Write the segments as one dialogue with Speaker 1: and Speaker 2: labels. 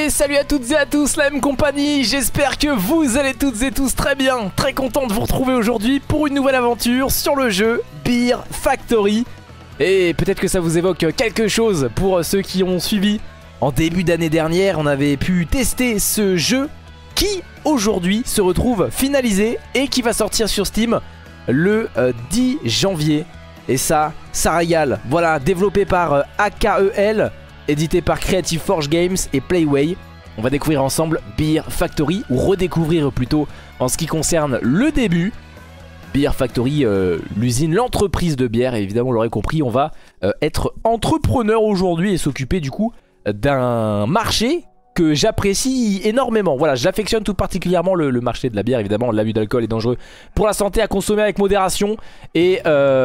Speaker 1: salut à toutes et à tous, la même compagnie. J'espère que vous allez toutes et tous très bien. Très content de vous retrouver aujourd'hui pour une nouvelle aventure sur le jeu Beer Factory. Et peut-être que ça vous évoque quelque chose pour ceux qui ont suivi. En début d'année dernière, on avait pu tester ce jeu qui aujourd'hui se retrouve finalisé et qui va sortir sur Steam le 10 janvier. Et ça régale. Voilà, développé par AKEL, édité par Creative Forge Games et Playway. On va découvrir ensemble Beer Factory, ou redécouvrir plutôt en ce qui concerne le début. Beer Factory, l'usine, l'entreprise de bière. Et évidemment, vous l'aurez compris, on va être entrepreneur aujourd'hui et s'occuper du coup d'un marché que j'apprécie énormément. Voilà, j'affectionne tout particulièrement le marché de la bière. Évidemment, l'abus d'alcool est dangereux pour la santé, à consommer avec modération. Et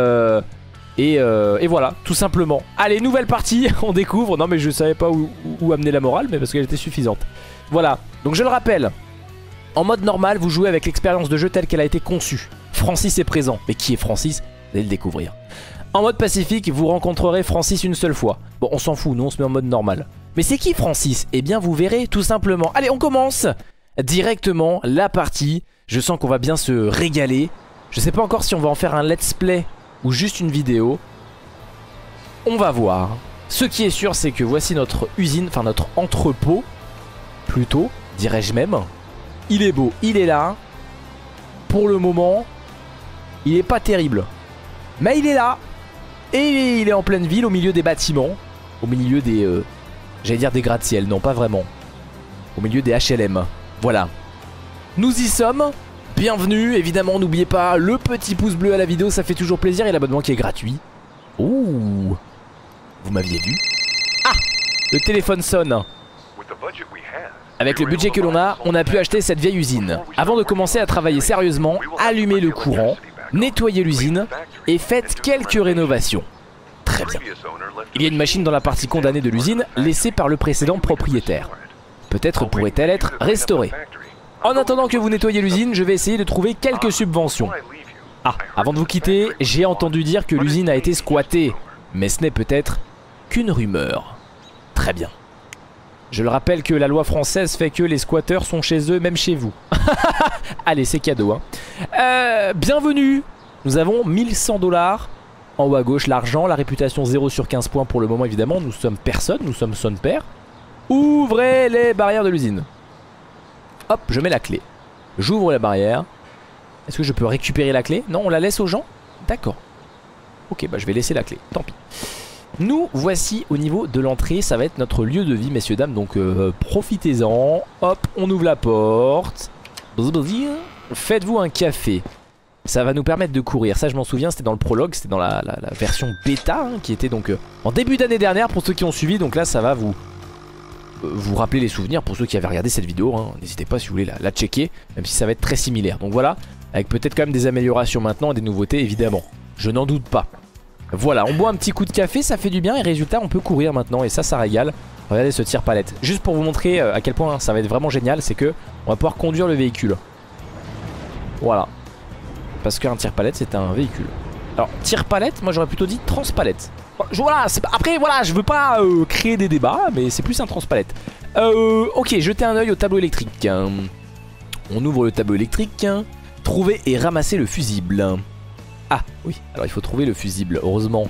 Speaker 1: voilà, tout simplement. Allez, nouvelle partie, on découvre. Non mais je savais pas où amener la morale, mais parce qu'elle était suffisante. Voilà, donc je le rappelle, en mode normal, vous jouez avec l'expérience de jeu telle qu'elle a été conçue. Francis est présent. Mais qui est Francis? Vous allez le découvrir. En mode pacifique, vous rencontrerez Francis une seule fois. Bon, on s'en fout, nous on se met en mode normal. Mais c'est qui Francis? Eh bien vous verrez tout simplement. Allez, on commence directement la partie. Je sens qu'on va bien se régaler. Je sais pas encore si on va en faire un let's play ou juste une vidéo. On va voir. Ce qui est sûr, c'est que voici notre usine, enfin notre entrepôt, plutôt, dirais-je même. Il est beau, il est là. Pour le moment, il est pas terrible, mais il est là. Et il est en pleine ville, au milieu des bâtiments. Au milieu des... j'allais dire des gratte-ciel, non pas vraiment. Au milieu des HLM. Voilà. Nous y sommes. Bienvenue, évidemment n'oubliez pas le petit pouce bleu à la vidéo, ça fait toujours plaisir, et l'abonnement qui est gratuit. Ouh. Vous m'aviez vu? Ah, le téléphone sonne. Avec le budget que l'on a, on a pu acheter cette vieille usine. Avant de commencer à travailler sérieusement, allumez le courant, nettoyez l'usine et faites quelques rénovations. Très bien. Il y a une machine dans la partie condamnée de l'usine, laissée par le précédent propriétaire. Peut-être pourrait-elle être restaurée. En attendant que vous nettoyiez l'usine, je vais essayer de trouver quelques subventions. Ah, avant de vous quitter, j'ai entendu dire que l'usine a été squattée. Mais ce n'est peut-être qu'une rumeur. Très bien. Je le rappelle que la loi française fait que les squatteurs sont chez eux, même chez vous. Allez, c'est cadeau, hein. Bienvenue. Nous avons 1100 $. En haut à gauche, l'argent, la réputation 0 sur 15 points pour le moment, évidemment. Nous sommes personne, nous sommes son père. Ouvrez les barrières de l'usine. Hop, je mets la clé. J'ouvre la barrière. Est-ce que je peux récupérer la clé? Non, on la laisse aux gens? D'accord. Ok, bah je vais laisser la clé, tant pis. Nous voici au niveau de l'entrée. Ça va être notre lieu de vie, messieurs, dames. Donc profitez-en. Hop, on ouvre la porte. Faites-vous un café. Ça va nous permettre de courir. Ça, je m'en souviens, c'était dans le prologue. C'était dans la version bêta, hein, qui était donc en début d'année dernière pour ceux qui ont suivi. Donc là, ça va vous rappeler les souvenirs pour ceux qui avaient regardé cette vidéo, hein. N'hésitez pas si vous voulez la checker, même si ça va être très similaire. Donc voilà, avec peut-être quand même des améliorations maintenant et des nouveautés, évidemment. Je n'en doute pas. Voilà, on boit un petit coup de café, ça fait du bien, et résultat on peut courir maintenant, et ça régale. Regardez ce tire-palette. Juste pour vous montrer à quel point ça va être vraiment génial, c'est que on va pouvoir conduire le véhicule. Voilà. Parce qu'un tire-palette c'est un véhicule. Alors tire-palette, moi j'aurais plutôt dit transpalette. Voilà, après voilà, je veux pas créer des débats, mais c'est plus un transpalette. Ok, jetez un oeil au tableau électrique. On ouvre le tableau électrique. Trouver et ramasser le fusible. Ah oui, alors il faut trouver le fusible. Heureusement,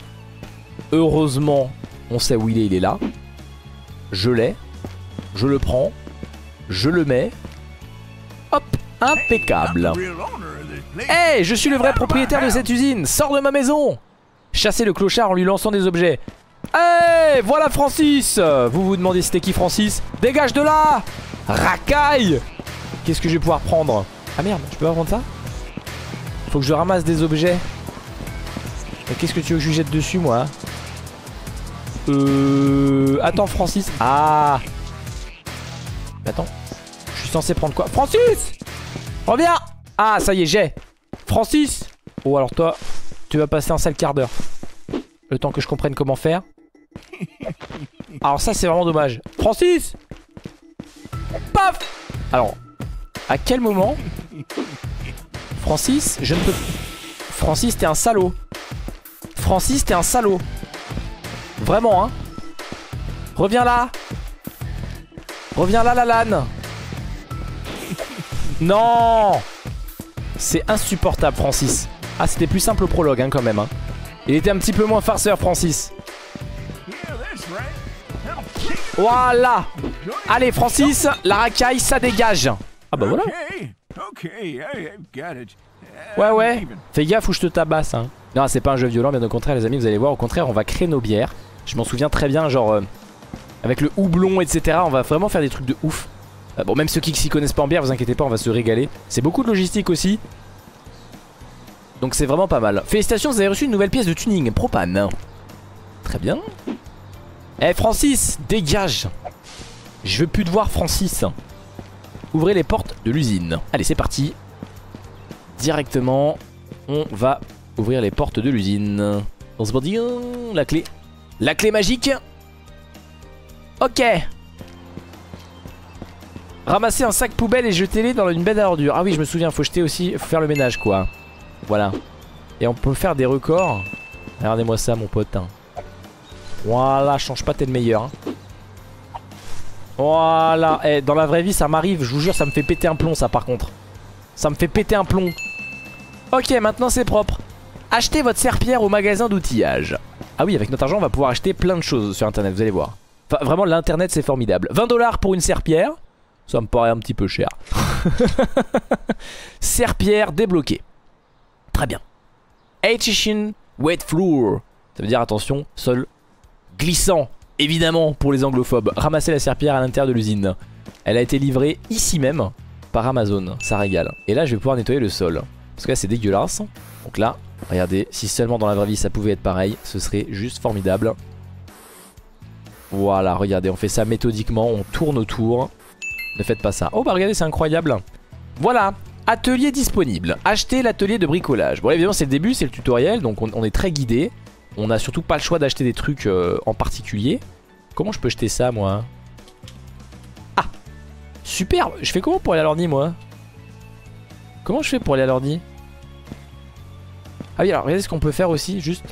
Speaker 1: on sait où il est là. Je l'ai. Je le prends. Je le mets. Hop, impeccable. Hey, je suis le vrai propriétaire de cette usine. Sors de ma maison. Chassez le clochard en lui lançant des objets. Hey, voilà Francis. Vous vous demandez c'était qui Francis? Dégage de là. Racaille. Qu'est-ce que je vais pouvoir prendre? Ah merde, je peux pas prendre ça? Faut que je ramasse des objets. Qu'est-ce que tu veux que je lui jette dessus moi? Attends Francis. Ah. Attends. Je suis censé prendre quoi? Francis, reviens. Ah ça y est, j'ai Francis. Oh alors toi, tu vas passer un sale quart d'heure. Le temps que je comprenne comment faire. Alors ça c'est vraiment dommage. Francis. Paf. Alors, à quel moment Francis, je ne peux... Francis, t'es un salaud. Francis, t'es un salaud. Vraiment, hein. Reviens là. Reviens là, la LAN. Non. C'est insupportable, Francis. Ah, c'était plus simple au prologue, hein, quand même. Hein. Il était un petit peu moins farceur, Francis. Voilà. Allez, Francis, la racaille, ça dégage. Ah bah voilà. Ouais. Fais gaffe ou je te tabasse. Hein. Non, c'est pas un jeu violent, bien au contraire, les amis, vous allez voir. Au contraire, on va créer nos bières. Je m'en souviens très bien, genre... avec le houblon, etc. On va vraiment faire des trucs de ouf. Bon, même ceux qui s'y connaissent pas en bière, vous inquiétez pas, on va se régaler. C'est beaucoup de logistique aussi. Donc c'est vraiment pas mal. Félicitations, vous avez reçu une nouvelle pièce de tuning, propane. Très bien. Eh Francis, dégage. Je veux plus te voir, Francis. Ouvrez les portes de l'usine. Allez, c'est parti. Directement, on va ouvrir les portes de l'usine. On se dit la clé. La clé magique. Ok. Ramassez un sac poubelle et jetez-les dans une benne à ordures. Ah oui, je me souviens, faut jeter aussi, faut faire le ménage quoi. Voilà. Et on peut faire des records. Regardez-moi ça, mon pote. Voilà, change pas, t'es le meilleur. Hein. Voilà. Eh, dans la vraie vie, ça m'arrive, je vous jure, ça me fait péter un plomb, ça, par contre. Ça me fait péter un plomb. Ok, maintenant c'est propre. Achetez votre serpillère au magasin d'outillage. Ah oui, avec notre argent, on va pouvoir acheter plein de choses sur internet, vous allez voir. Enfin, vraiment, l'internet, c'est formidable. 20 $ pour une serpillère. Ça me paraît un petit peu cher. Serpillère débloquée. Très bien. Attention, wet floor. Ça veut dire attention, sol glissant. Évidemment pour les anglophobes. Ramassez la serpillère à l'intérieur de l'usine. Elle a été livrée ici même par Amazon. Ça régale. Et là je vais pouvoir nettoyer le sol. Parce que là c'est dégueulasse. Donc là, regardez, si seulement dans la vraie vie ça pouvait être pareil, ce serait juste formidable. Voilà, regardez, on fait ça méthodiquement. On tourne autour. Ne faites pas ça. Oh bah regardez, c'est incroyable. Voilà. Atelier disponible. Achetez l'atelier de bricolage. Bon, évidemment, c'est le début, c'est le tutoriel, donc on est très guidé. On n'a surtout pas le choix d'acheter des trucs en particulier. Comment je peux jeter ça, moi? Ah! Super! Je fais comment pour aller à l'ordi, moi? Comment je fais pour aller à l'ordi? Ah oui, alors regardez ce qu'on peut faire aussi, juste.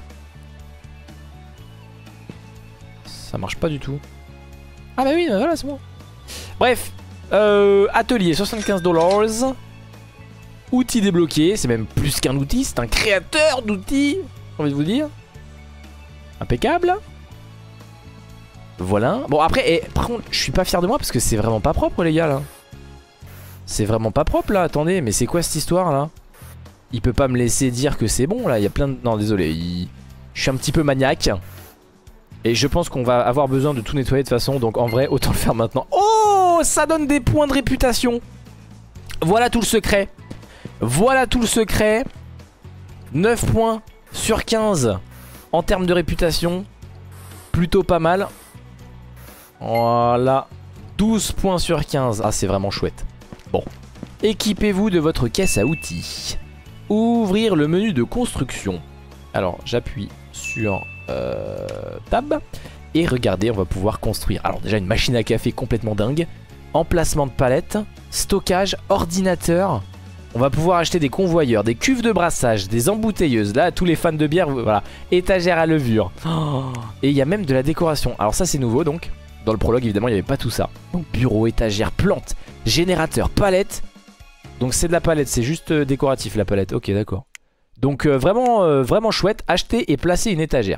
Speaker 1: Ça marche pas du tout. Ah bah oui, voilà, c'est bon. Bref. Atelier, 75 $. Outil débloqué, c'est même plus qu'un outil, c'est un créateur d'outils, j'ai envie de vous dire. Impeccable. Voilà. Bon après, par contre, je suis pas fier de moi parce que c'est vraiment pas propre les gars là. C'est vraiment pas propre là, attendez, mais c'est quoi cette histoire là? Il peut pas me laisser dire que c'est bon là, il y a plein de... Non désolé, je suis un petit peu maniaque. Et je pense qu'on va avoir besoin de tout nettoyer de toute façon, donc en vrai, autant le faire maintenant. Oh, ça donne des points de réputation. Voilà tout le secret. Voilà tout le secret. 9 points sur 15 en termes de réputation. Plutôt pas mal. Voilà. 12 points sur 15. Ah, c'est vraiment chouette. Bon. Équipez-vous de votre caisse à outils. Ouvrir le menu de construction. Alors, j'appuie sur Tab. Et regardez, on va pouvoir construire. Alors, déjà, une machine à café complètement dingue. Emplacement de palette. Stockage. Ordinateur. On va pouvoir acheter des convoyeurs, des cuves de brassage, des embouteilleuses. Là, tous les fans de bière, voilà. Étagère à levure. Oh, et il y a même de la décoration. Alors ça, c'est nouveau, donc. Dans le prologue, évidemment, il n'y avait pas tout ça. Donc, bureau, étagère, plante, générateur, palette. Donc, c'est de la palette. C'est juste décoratif, la palette. Ok, d'accord. Donc, vraiment chouette. Acheter et placer une étagère.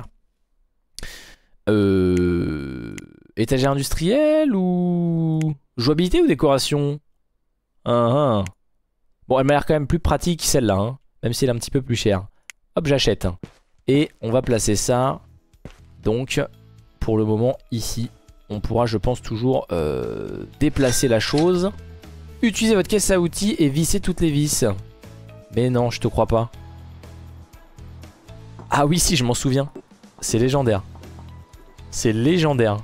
Speaker 1: Étagère industrielle ou... Jouabilité ou décoration? Bon, elle m'a l'air quand même plus pratique celle-là, hein, même si elle est un petit peu plus chère. Hop, j'achète. Et on va placer ça. Donc, pour le moment, ici, on pourra, je pense, toujours déplacer la chose. Utilisez votre caisse à outils et vissez toutes les vis. Mais non, je te crois pas. Ah oui, si, je m'en souviens. C'est légendaire. C'est légendaire.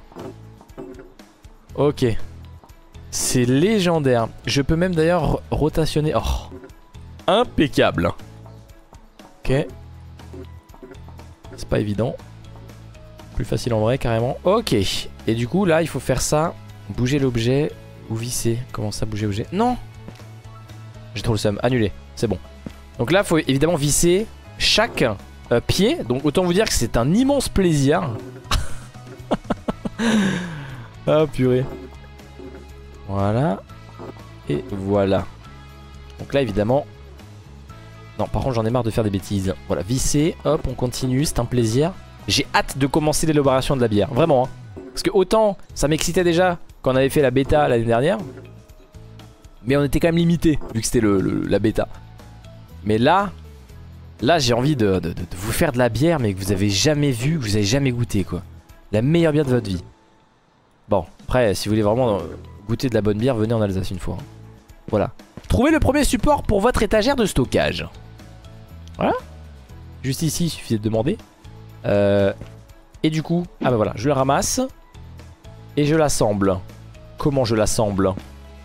Speaker 1: Ok. C'est légendaire. Je peux même d'ailleurs rotationner. Oh. Impeccable. Ok. C'est pas évident. Plus facile en vrai, carrément. Ok. Et du coup, là, il faut faire ça. Bouger l'objet ou visser. Comment ça, bouger l'objet? Non. J'ai trop le seum. Annuler. C'est bon. Donc là, il faut évidemment visser chaque pied. Donc autant vous dire que c'est un immense plaisir. Ah, purée. Voilà. Et voilà. Donc là évidemment... Non par contre j'en ai marre de faire des bêtises. Voilà, visser, hop on continue, c'est un plaisir. J'ai hâte de commencer l'élaboration de la bière, vraiment hein. Parce que autant ça m'excitait déjà quand on avait fait la bêta l'année dernière, mais on était quand même limité vu que c'était la bêta. Mais là j'ai envie de vous faire de la bière mais que vous avez jamais vu, que vous avez jamais goûté quoi. La meilleure bière de votre vie. Bon, après si vous voulez vraiment goûter de la bonne bière, venez en Alsace une fois. Voilà. Trouvez le premier support pour votre étagère de stockage. Voilà. Juste ici, il suffit de demander. Et du coup, ah bah voilà, je le ramasse. Et je l'assemble. Comment je l'assemble?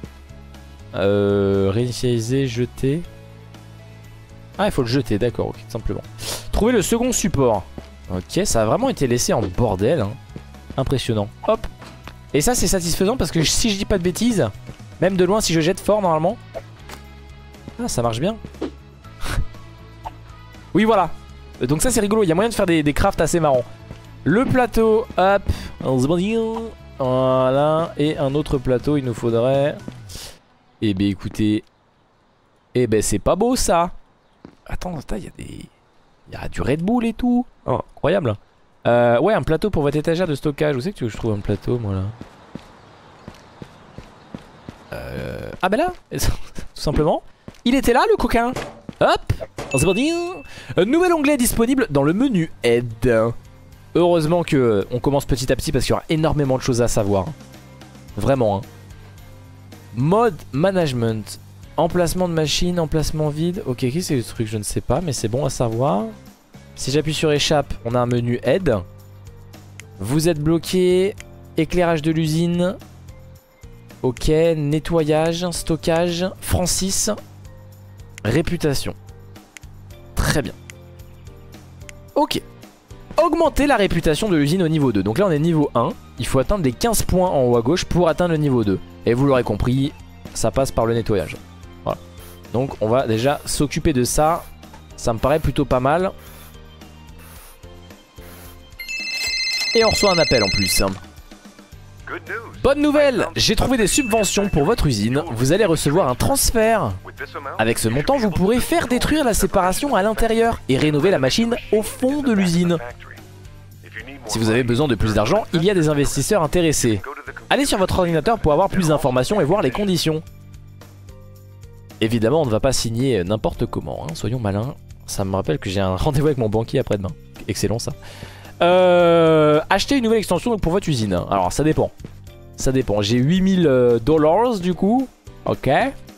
Speaker 1: Réinitialiser, jeter. Ah, il faut le jeter, d'accord, ok, tout simplement. Trouver le second support. Ok, ça a vraiment été laissé en bordel. Hein. Impressionnant. Hop. Et ça, c'est satisfaisant parce que si je dis pas de bêtises, même de loin, si je jette fort, normalement. Ah, ça marche bien. Oui, voilà. Donc ça, c'est rigolo. Il y a moyen de faire des crafts assez marrants. Le plateau, hop. Voilà. Et un autre plateau, il nous faudrait... Eh ben écoutez. Eh ben c'est pas beau ça. Attends, il y a des... Il y a du Red Bull et tout. Oh, incroyable. Ouais, un plateau pour votre étagère de stockage. Où c'est que tu veux que je trouve un plateau, moi là? Ah bah là, tout simplement. Il était là le coquin. Hop. C'est parti. Un nouvel onglet disponible dans le menu aide. Heureusement que on commence petit à petit parce qu'il y aura énormément de choses à savoir. Vraiment hein. Mode management. Emplacement de machine, emplacement vide. Ok, c'est le truc, je ne sais pas, mais c'est bon à savoir. Si j'appuie sur échappe, on a un menu aide. Vous êtes bloqué. Éclairage de l'usine. Ok, nettoyage, stockage, Francis. Réputation. Très bien. Ok. Augmenter la réputation de l'usine au niveau 2. Donc là on est niveau 1. Il faut atteindre les 15 points en haut à gauche pour atteindre le niveau 2. Et vous l'aurez compris, ça passe par le nettoyage. Voilà. Donc on va déjà s'occuper de ça. Ça me paraît plutôt pas mal. Et on reçoit un appel en plus. Bonne nouvelle, j'ai trouvé des subventions pour votre usine. Vous allez recevoir un transfert. Avec ce montant, vous pourrez faire détruire la séparation à l'intérieur et rénover la machine au fond de l'usine. Si vous avez besoin de plus d'argent, il y a des investisseurs intéressés. Allez sur votre ordinateur pour avoir plus d'informations et voir les conditions. Évidemment, on ne va pas signer n'importe comment, hein. Soyons malins. Ça me rappelle que j'ai un rendez-vous avec mon banquier après-demain. Excellent ça. Acheter une nouvelle extension donc pour votre usine. Alors ça dépend. Ça dépend. J'ai 8000 dollars du coup. Ok.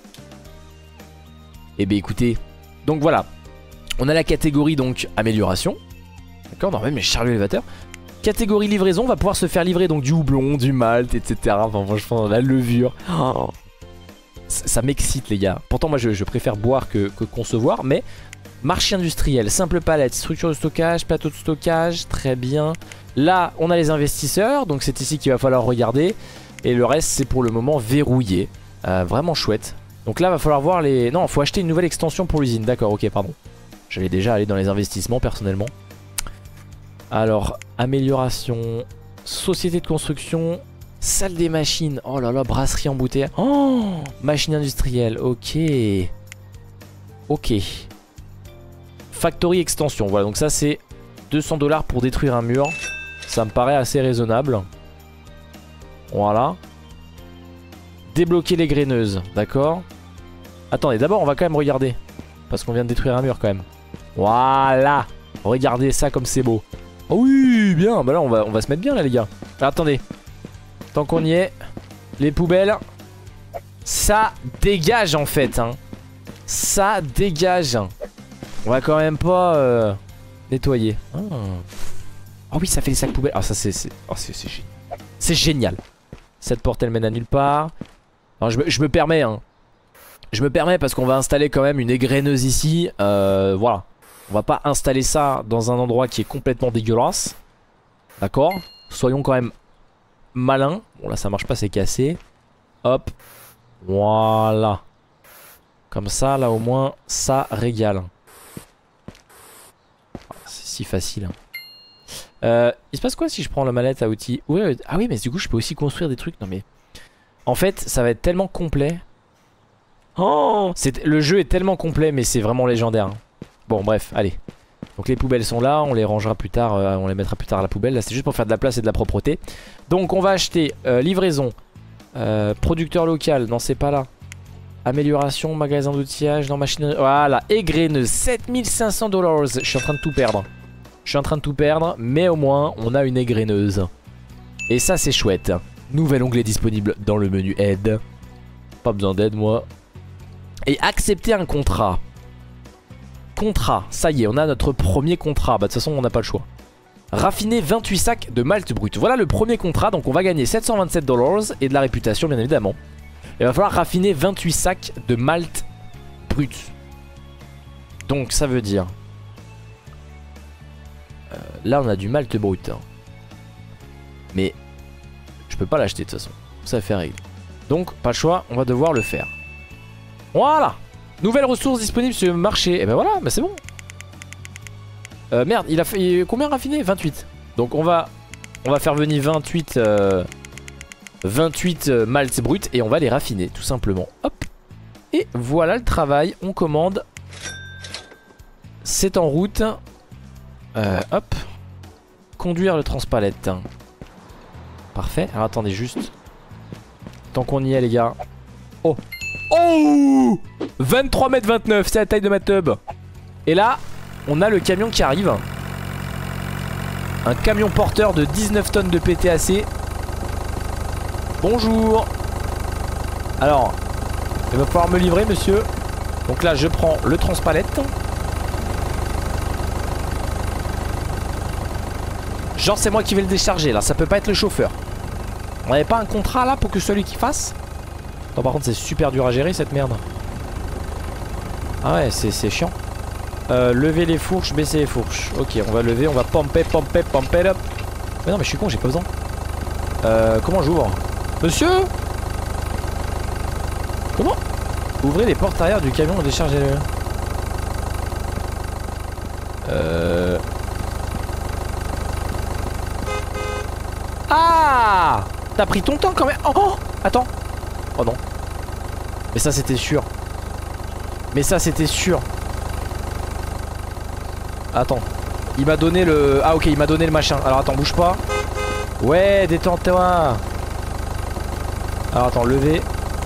Speaker 1: Et bien écoutez. Donc voilà. On a la catégorie donc amélioration. D'accord. Non même charge élévateur. Catégorie livraison. On va pouvoir se faire livrer donc du houblon, du malt, etc. Enfin franchement la levure. Oh. Ça m'excite les gars. Pourtant moi je préfère boire que concevoir. Mais marché industriel, simple palette, structure de stockage, plateau de stockage, très bien. Là, on a les investisseurs, donc c'est ici qu'il va falloir regarder. Et le reste, c'est pour le moment verrouillé. Vraiment chouette. Donc là, il va falloir voir les... Non, il faut acheter une nouvelle extension pour l'usine. D'accord, ok, pardon. J'allais déjà aller dans les investissements, personnellement. Alors, amélioration, société de construction, salle des machines. Oh là là, brasserie embouteillage. Oh, machine industrielle, ok. Ok. Factory extension, voilà, donc ça c'est 200 $ pour détruire un mur. Ça me paraît assez raisonnable. Voilà. Débloquer les graineuses, d'accord. Attendez, d'abord on va quand même regarder. Parce qu'on vient de détruire un mur quand même. Voilà. Regardez ça comme c'est beau. Oh oui, bien, bah là on va se mettre bien là les gars. Alors, attendez. Tant qu'on y est, les poubelles. Ça dégage en fait, hein. Ça dégage. On va quand même pas nettoyer. Oh oui, ça fait les sacs poubelles. Ah ça c'est génial. C'est génial. Cette porte elle mène à nulle part. Alors, je me permets hein. Je me permets parce qu'on va installer quand même une égraineuse ici. Voilà. On va pas installer ça dans un endroit qui est complètement dégueulasse. D'accord. Soyons quand même malins. Bon là ça marche pas, c'est cassé. Hop. Voilà. Comme ça là au moins ça régale. C'est si facile. Il se passe quoi si je prends la mallette à outils? Ouais, ah oui mais du coup je peux aussi construire des trucs. Non mais... En fait, ça va être tellement complet. Oh, le jeu est tellement complet, mais c'est vraiment légendaire. Hein. Bon, bref, allez. Donc les poubelles sont là, on les rangera plus tard, on les mettra plus tard à la poubelle. Là, c'est juste pour faire de la place et de la propreté. Donc on va acheter livraison, producteur local, non c'est pas là. Amélioration, magasin d'outillage, non machinerie, voilà, égreneuse, 7500 $. Je suis en train de tout perdre. Je suis en train de tout perdre, mais au moins on a une égreneuse. Et ça c'est chouette. Nouvel onglet disponible dans le menu aide. Pas besoin d'aide moi. Et accepter un contrat. Contrat, ça y est, on a notre premier contrat. Bah de toute façon on n'a pas le choix. Raffiner 28 sacs de malt brut. Voilà le premier contrat, donc on va gagner 727 $ et de la réputation bien évidemment. Il va falloir raffiner 28 sacs de malt brut. Donc ça veut dire... là on a du malt brut. Hein. Mais je peux pas l'acheter de toute façon. Ça fait règle. Donc pas le choix, on va devoir le faire. Voilà. Nouvelle ressource disponible sur le marché. Et ben voilà, bah c'est bon. Merde, il a fait combien raffiné? 28. Donc on va faire venir 28 malts bruts et on va les raffiner tout simplement. Hop. Et voilà le travail, on commande. C'est en route. Hop. Conduire le transpalette. Parfait. Alors attendez juste. Tant qu'on y est les gars. Oh. Oh 23 m 29, c'est la taille de ma tub. Et là, on a le camion qui arrive. Un camion porteur de 19 tonnes de PTAC. Bonjour. Alors, il va falloir me livrer monsieur. Donc là je prends le transpalette. Genre c'est moi qui vais le décharger là, ça peut pas être le chauffeur. On avait pas un contrat là pour que celui qui fasse? Non par contre c'est super dur à gérer cette merde. Ah ouais c'est chiant. Lever les fourches, baisser les fourches. Ok on va lever, on va pomper up. Mais non mais je suis con, j'ai pas besoin. Comment j'ouvre? Monsieur? Comment? Ouvrez les portes arrière du camion et déchargez-le. Ah! T'as pris ton temps quand même. Oh! Attends. Oh non. Mais ça c'était sûr. Mais ça c'était sûr. Attends. Il m'a donné le... Ah ok il m'a donné le machin. Alors attends bouge pas. Ouais détends-toi. Alors attends lever.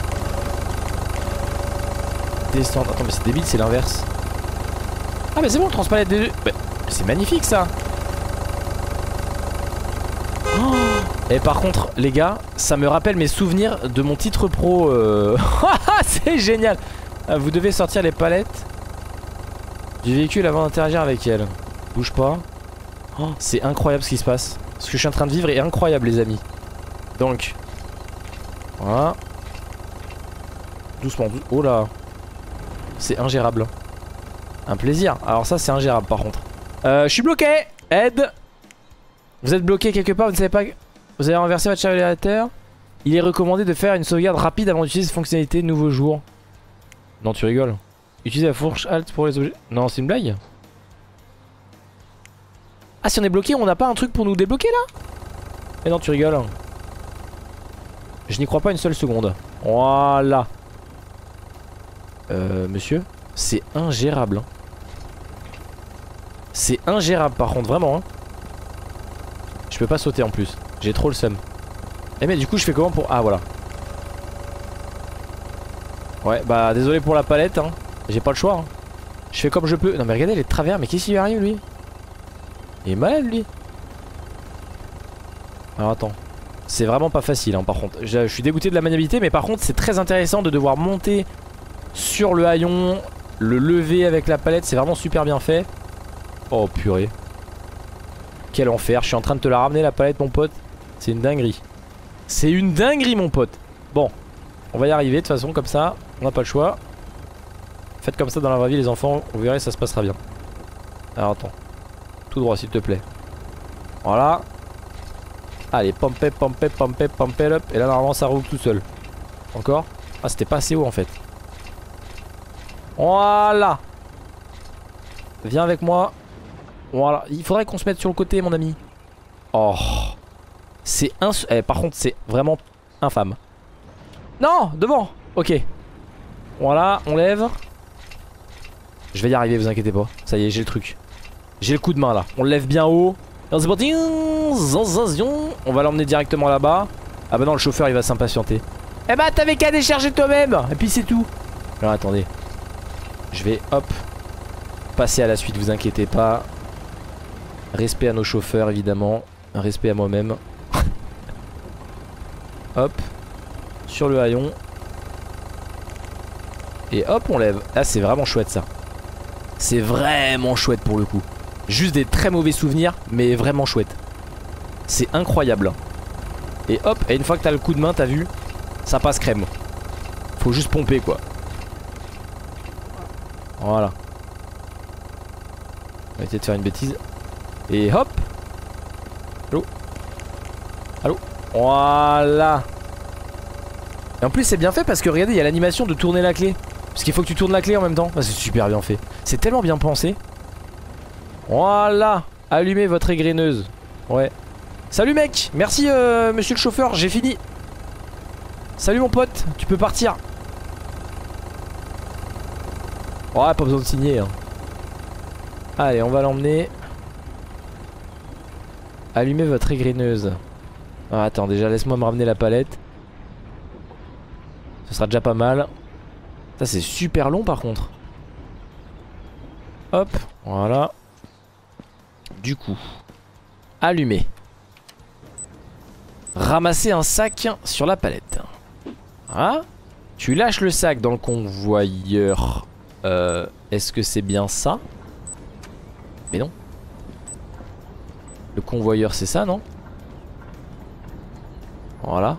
Speaker 1: Descendre. Attends mais c'est débile c'est l'inverse. Ah mais c'est bon le transpalette des... Bah, c'est magnifique ça. Oh. Et par contre les gars, ça me rappelle mes souvenirs de mon titre pro. C'est génial. Vous devez sortir les palettes du véhicule avant d'interagir avec elle. Bouge pas. Oh, c'est incroyable ce qui se passe. Ce que je suis en train de vivre est incroyable les amis. Donc voilà. Doucement. Oh là. C'est ingérable. Un plaisir. Alors ça c'est ingérable par contre. Je suis bloqué. Aide. Vous êtes bloqué quelque part, vous ne savez pas. Vous avez renversé votre chargeur. Il est recommandé de faire une sauvegarde rapide avant d'utiliser cette fonctionnalité nouveau jour. Non tu rigoles. Utilisez la fourche alt pour les objets. Non c'est une blague. Ah si on est bloqué on n'a pas un truc pour nous débloquer là? Mais non tu rigoles. Je n'y crois pas une seule seconde. Voilà. Monsieur, c'est ingérable. Hein. C'est ingérable par contre vraiment. Hein. Je peux pas sauter en plus. J'ai trop le seum. Eh mais du coup je fais comment pour... Ah voilà. Ouais bah désolé pour la palette hein. J'ai pas le choix hein. Je fais comme je peux. Non mais regardez les travers. Mais qu'est-ce qui lui arrive lui? Il est malade lui. Alors attends. C'est vraiment pas facile hein, par contre. Je suis dégoûté de la maniabilité. Mais par contre c'est très intéressant de devoir monter sur le haillon, le lever avec la palette. C'est vraiment super bien fait. Oh purée. Quel enfer. Je suis en train de te la ramener la palette mon pote. C'est une dinguerie. C'est une dinguerie mon pote. Bon on va y arriver de toute façon comme ça. On n'a pas le choix. Faites comme ça dans la vraie vie les enfants. Vous verrez ça se passera bien. Alors attends. Tout droit s'il te plaît. Voilà. Allez pomper up. Et là normalement ça roule tout seul. Encore. Ah c'était pas assez haut en fait. Voilà. Viens avec moi. Voilà. Il faudrait qu'on se mette sur le côté mon ami. Oh. C'est par contre c'est vraiment infâme. Non, devant. Ok. Voilà, on lève. Je vais y arriver, vous inquiétez pas. Ça y est, j'ai le truc. J'ai le coup de main là. On le lève bien haut. Et c'est parti. On va l'emmener directement là-bas. Ah bah non, le chauffeur il va s'impatienter. Eh bah t'avais qu'à décharger toi-même. Et puis c'est tout. Alors attendez. Je vais hop passer à la suite, vous inquiétez pas. Respect à nos chauffeurs évidemment. Respect à moi-même. Hop. Sur le haillon. Et hop on lève. Là c'est vraiment chouette ça. C'est vraiment chouette pour le coup. Juste des très mauvais souvenirs, mais vraiment chouette. C'est incroyable. Et hop, et une fois que t'as le coup de main, t'as vu, ça passe crème. Faut juste pomper quoi. Voilà. On va essayer de faire une bêtise. Et hop. Allô. Allô. Voilà. Et en plus c'est bien fait parce que regardez, il y a l'animation de tourner la clé. Parce qu'il faut que tu tournes la clé en même temps. Ah, c'est super bien fait. C'est tellement bien pensé. Voilà. Allumez votre égreneuse. Ouais. Salut mec. Merci monsieur le chauffeur, j'ai fini. Salut mon pote, tu peux partir. Ouais, pas besoin de signer hein. Allez, on va l'emmener. Allumez votre égreneuse. Ah, attends, déjà laisse-moi me ramener la palette. Ce sera déjà pas mal. Ça c'est super long par contre. Hop, voilà. Du coup, allumer. Ramasser un sac sur la palette. Ah, tu lâches le sac dans le convoyeur. Est-ce que c'est bien ça? Mais non. Le convoyeur c'est ça, non? Voilà.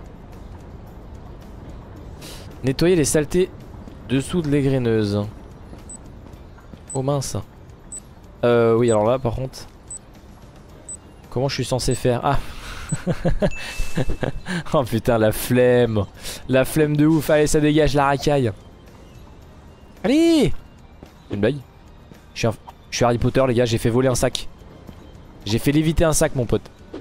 Speaker 1: Nettoyer les saletés dessous de l'égreneuse. Oh mince. Oui alors là par contre. Comment je suis censé faire? Ah. Oh putain la flemme. La flemme de ouf. Allez ça dégage la racaille. Allez. C'est une blague. Je suis Harry Potter les gars. J'ai fait voler un sac. J'ai fait léviter un sac mon pote.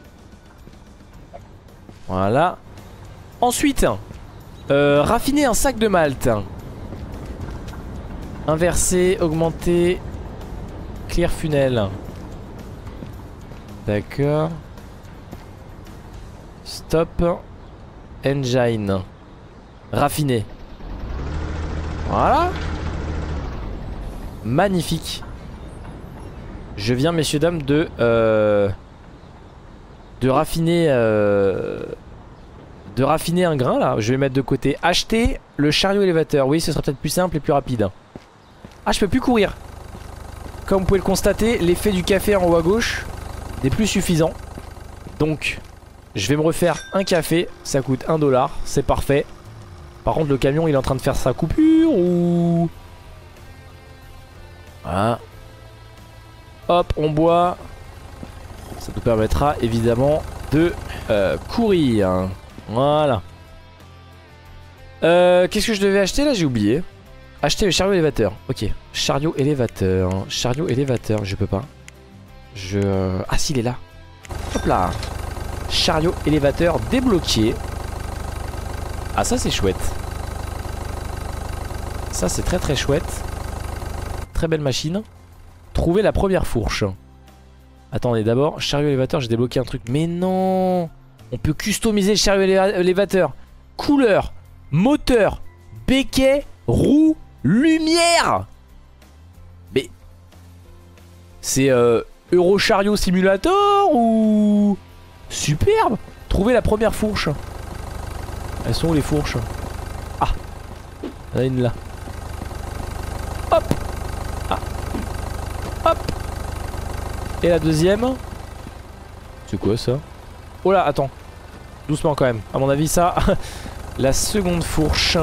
Speaker 1: Voilà. Ensuite raffiner un sac de malt. Inverser, augmenter. Clear funnel. D'accord. Stop. Engine. Raffiner. Voilà. Magnifique. Je viens messieurs dames de raffiner un grain là. Je vais mettre de côté. Acheter le chariot élévateur. Oui ce sera peut-être plus simple et plus rapide. Ah je peux plus courir. Comme vous pouvez le constater, l'effet du café en haut à gauche n'est plus suffisant. Donc je vais me refaire un café. Ça coûte 1 $. C'est parfait. Par contre le camion il est en train de faire sa coupure ou... Voilà. Hop on boit. Ça nous permettra évidemment de courir. Voilà. Qu'est-ce que je devais acheter là? J'ai oublié. Acheter le chariot élévateur. Ok. Chariot élévateur. Chariot élévateur. Je peux pas. Ah si il est là. Hop là. Chariot élévateur débloqué. Ah ça c'est chouette. Ça c'est très très chouette. Très belle machine. Trouver la première fourche. Attendez d'abord. Chariot élévateur j'ai débloqué un truc. Mais non. On peut customiser le chariot élévateur. Couleur. Moteur. Béquet. Roue. Lumière. Mais c'est Euro Chariot Simulator ou... Superbe. Trouver la première fourche. Elles sont où les fourches? Ah, il y en a une là. Hop. Ah. Hop. Et la deuxième. C'est quoi ça? Oh là, attends. Doucement quand même. À mon avis ça... La seconde fourche...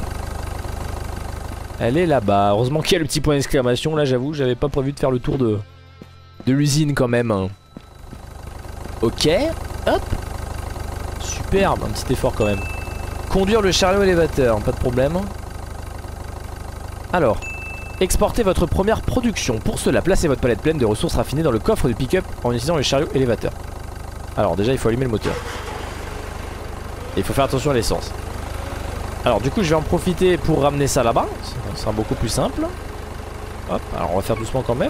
Speaker 1: Elle est là-bas. Heureusement qu'il y a le petit point d'exclamation. Là j'avoue j'avais pas prévu de faire le tour de l'usine quand même. Ok. Hop. Superbe. Un petit effort quand même. Conduire le chariot élévateur. Pas de problème. Alors. Exportez votre première production. Pour cela placez votre palette pleine de ressources raffinées dans le coffre du pick-up en utilisant le chariot élévateur. Alors déjà il faut allumer le moteur. Et il faut faire attention à l'essence. Alors du coup je vais en profiter pour ramener ça là-bas. Ça sera beaucoup plus simple. Hop, alors on va faire doucement quand même.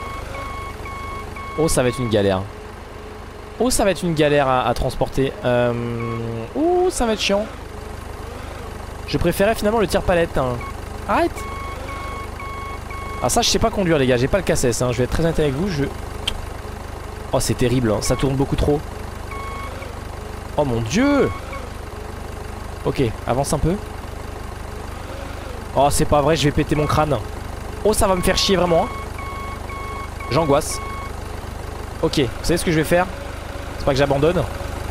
Speaker 1: Oh ça va être une galère. Oh ça va être une galère à transporter. Oh ça va être chiant. Je préférais finalement le tire-palette hein. Arrête. Ah ça je sais pas conduire les gars, j'ai pas le cassesse hein. Je vais être très honnête avec vous, Oh c'est terrible hein. Ça tourne beaucoup trop. Oh mon dieu. Ok, avance un peu. Oh c'est pas vrai, je vais péter mon crâne. Oh ça va me faire chier vraiment hein. J'angoisse. Ok, vous savez ce que je vais faire? C'est pas que j'abandonne.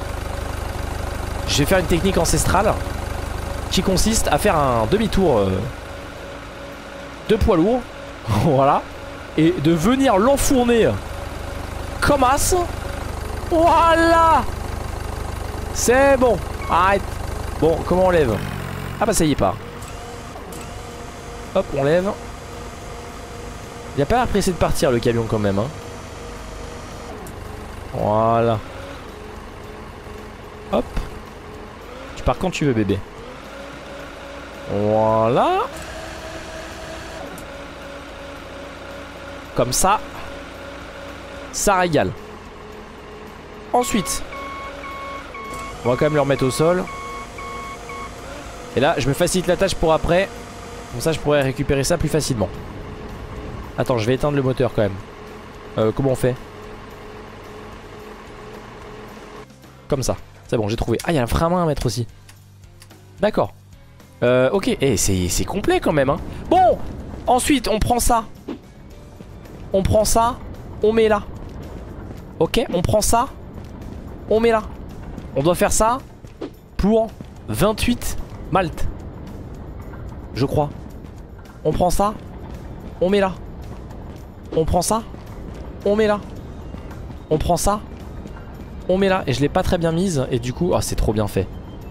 Speaker 1: Je vais faire une technique ancestrale qui consiste à faire un demi-tour de poids lourd. Voilà. Et de venir l'enfourner comme as. Voilà. C'est bon. Arrête. Bon, comment on lève? Ah bah ça y est pas. Hop, on lève. Il a pas l'air pressé de partir le camion quand même hein. Voilà. Hop. Tu pars quand tu veux bébé. Voilà. Comme ça. Ça régale. Ensuite on va quand même le remettre au sol. Et là je me facilite la tâche pour après. Comme ça je pourrais récupérer ça plus facilement. Attends je vais éteindre le moteur quand même. Comment on fait? Comme ça. C'est bon j'ai trouvé. Ah il y a un frein à main à mettre aussi. D'accord. Ok. Et c'est complet quand même hein. Bon. Ensuite on prend ça. On prend ça. On met là. Ok on prend ça. On met là. On doit faire ça pour 28 malt. Je crois. On prend ça. On met là. On prend ça. On met là. On prend ça. On met là. Et je l'ai pas très bien mise. Et du coup, oh, c'est trop bien fait.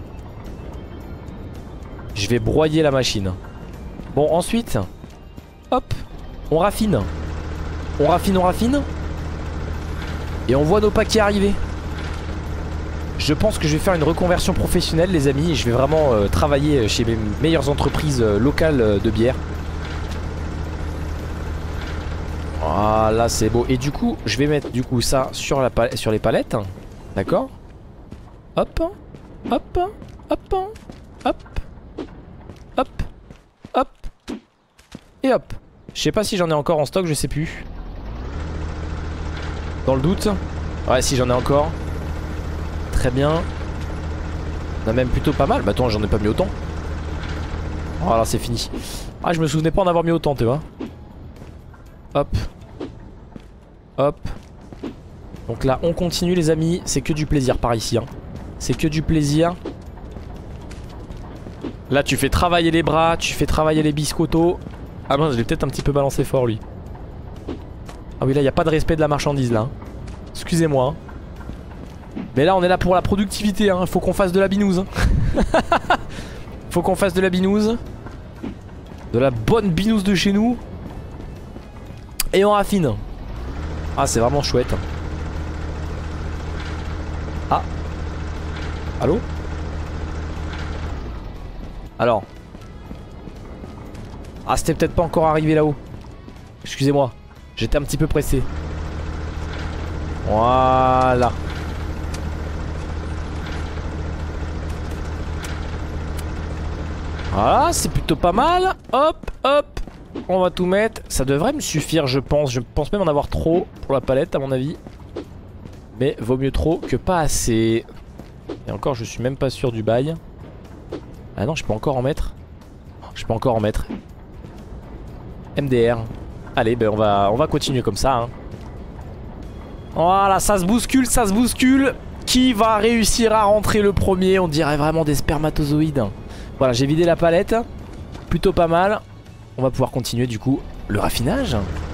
Speaker 1: Je vais broyer la machine. Bon, ensuite. Hop. On raffine. On raffine, on raffine. Et on voit nos paquets arriver. Je pense que je vais faire une reconversion professionnelle les amis. Et je vais vraiment travailler chez mes meilleures entreprises locales de bière. Voilà c'est beau. Et du coup je vais mettre du coup ça sur les palettes. D'accord. Hop. Hop. Hop. Hop. Hop. Hop. Et hop. Je sais pas si j'en ai encore en stock, je sais plus. Dans le doute. Ouais si j'en ai encore. Très bien. On a même plutôt pas mal. Bah attends j'en ai pas mis autant. Voilà c'est fini. Ah je me souvenais pas en avoir mis autant tu vois. Hop. Hop. Donc là on continue les amis. C'est que du plaisir par ici hein. C'est que du plaisir. Là tu fais travailler les bras. Tu fais travailler les biscottos. Ah mince je l'ai peut-être un petit peu balancé fort lui. Ah oui là il n'y a pas de respect de la marchandise là. Excusez-moi hein. Mais là on est là pour la productivité hein. Faut qu'on fasse de la binouse hein. Faut qu'on fasse de la binouse. De la bonne binouse de chez nous. Et on raffine. Ah c'est vraiment chouette. Ah. Allô? Alors. Ah c'était peut-être pas encore arrivé là-haut. Excusez-moi. J'étais un petit peu pressé. Voilà. Voilà, c'est plutôt pas mal. Hop, hop. On va tout mettre. Ça devrait me suffire, je pense. Je pense même en avoir trop pour la palette, à mon avis. Mais vaut mieux trop que pas assez. Et encore, je suis même pas sûr du bail. Ah non, je peux encore en mettre. Je peux encore en mettre. MDR. Allez, ben on va continuer comme ça. Hein. Voilà, ça se bouscule, ça se bouscule. Qui va réussir à rentrer le premier? On dirait vraiment des spermatozoïdes. Voilà, j'ai vidé la palette. Plutôt pas mal. On va pouvoir continuer du coup le raffinage.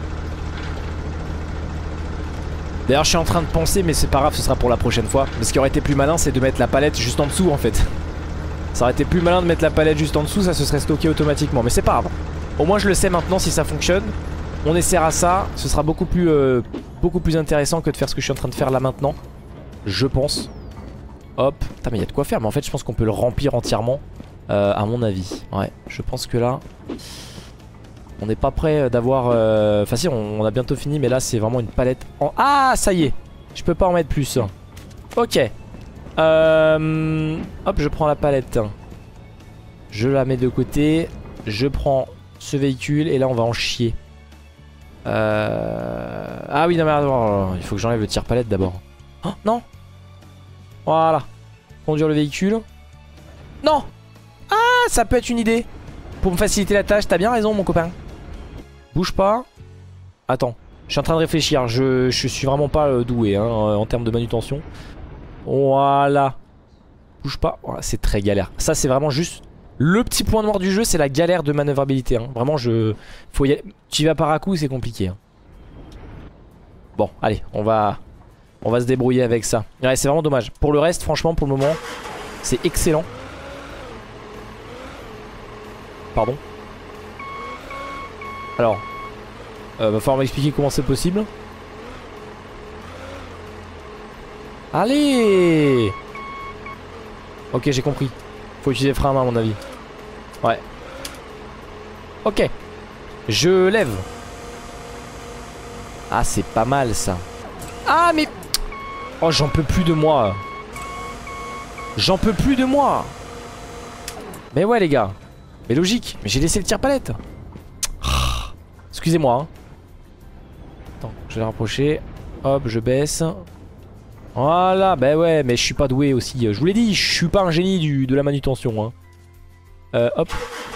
Speaker 1: D'ailleurs je suis en train de penser, mais c'est pas grave, ce sera pour la prochaine fois. Mais ce qui aurait été plus malin c'est de mettre la palette juste en dessous en fait. Ça aurait été plus malin de mettre la palette juste en dessous, ça se serait stocké automatiquement. Mais c'est pas grave. Au moins je le sais maintenant si ça fonctionne. On essaiera ça, ce sera beaucoup plus intéressant que de faire ce que je suis en train de faire là maintenant. Je pense. Hop. Putain mais il y a de quoi faire, mais en fait je pense qu'on peut le remplir entièrement. À mon avis. Ouais, je pense que là... On n'est pas prêt d'avoir... Enfin si, on a bientôt fini, mais là c'est vraiment une palette en... Ah, ça y est. Je peux pas en mettre plus. Ok. Hop, je prends la palette. Je la mets de côté. Je prends ce véhicule et là on va en chier. Ah oui, non mais attends, il faut que j'enlève le tire-palette d'abord. Oh, non. Voilà. Conduire le véhicule. Non. Ah, ça peut être une idée. Pour me faciliter la tâche, t'as bien raison mon copain. Bouge pas. Attends, je suis en train de réfléchir. Je suis vraiment pas doué hein, en termes de manutention. Voilà. Bouge pas. Voilà, c'est très galère. Ça c'est vraiment juste le petit point noir du jeu, c'est la galère de manœuvrabilité. Hein. Vraiment, faut y aller. Tu y vas par à coup, c'est compliqué. Hein. Bon, allez, on va se débrouiller avec ça. Ouais, c'est vraiment dommage. Pour le reste, franchement, pour le moment, c'est excellent. Pardon. Alors, va falloir m'expliquer comment c'est possible. Allez. Ok, j'ai compris. Faut utiliser le frein à main à mon avis. Ouais. Ok. Je lève. Ah, c'est pas mal ça. Ah, mais... Oh, j'en peux plus de moi. J'en peux plus de moi. Mais ouais, les gars. Mais logique. Mais j'ai laissé le tire-palette. Excusez-moi. Hein. Attends, je vais le rapprocher. Hop, je baisse. Voilà, bah ouais, mais je suis pas doué aussi. Je vous l'ai dit, je suis pas un génie de la manutention. Hein. Hop.